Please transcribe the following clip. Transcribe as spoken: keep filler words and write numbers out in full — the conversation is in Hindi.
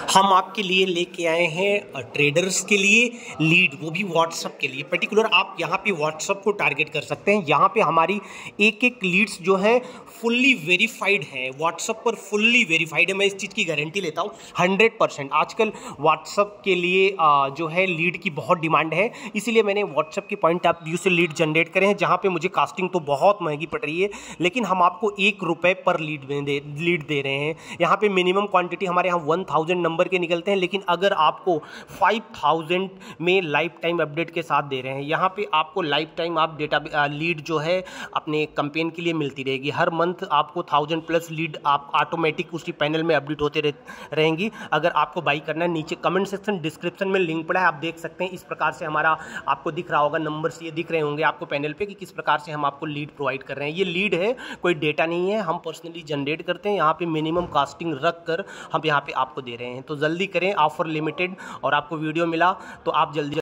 हम आपके लिए लेके आए हैं ट्रेडर्स के लिए लीड, वो भी व्हाट्सअप के लिए। पर्टिकुलर आप यहाँ पे व्हाट्सअप को टारगेट कर सकते हैं। यहाँ पे हमारी एक एक लीड्स जो है फुल्ली वेरीफाइड है, व्हाट्सअप पर फुल्ली वेरीफाइड है। मैं इस चीज़ की गारंटी लेता हूँ हंड्रेड परसेंट। आजकल व्हाट्सअप के लिए आ, जो है लीड की बहुत डिमांड है, इसीलिए मैंने व्हाट्सअप के पॉइंट ऑफ व्यू से लीड जनरेट करे हैं, जहाँ पे मुझे कास्टिंग तो बहुत महंगी पड़ रही है, लेकिन हम आपको एक रुपये पर लीड दे लीड दे रहे हैं। यहाँ पे मिनिमम क्वांटिटी हमारे यहाँ वन थाउजेंड नंबर के निकलते हैं, लेकिन अगर आपको फाइव थाउजेंड में लाइफ टाइम अपडेट के साथ दे रहे हैं। यहाँ पे आपको लाइफ टाइम आप डेटा लीड जो है अपने कैंपेन के लिए मिलती रहेगी। हर मंथ आपको थाउजेंड प्लस लीड आप ऑटोमेटिक उसी पैनल में अपडेट होते रह, रहेंगी। अगर आपको बाई करना है, नीचे कमेंट सेक्शन डिस्क्रिप्शन में लिंक पड़ा है, आप देख सकते हैं। इस प्रकार से हमारा आपको दिख रहा होगा, नंबर्स ये दिख रहे होंगे आपको पैनल पे कि किस प्रकार से हम आपको लीड प्रोवाइड कर रहे हैं। ये लीड है, कोई डेटा नहीं है, हम पर्सनली जनरेट करते हैं। यहाँ पे मिनिमम कास्टिंग रख कर हम यहाँ पे आपको दे रहे हैं। तो जल्दी करें, ऑफर लिमिटेड। और आपको वीडियो मिला तो आप जल्दी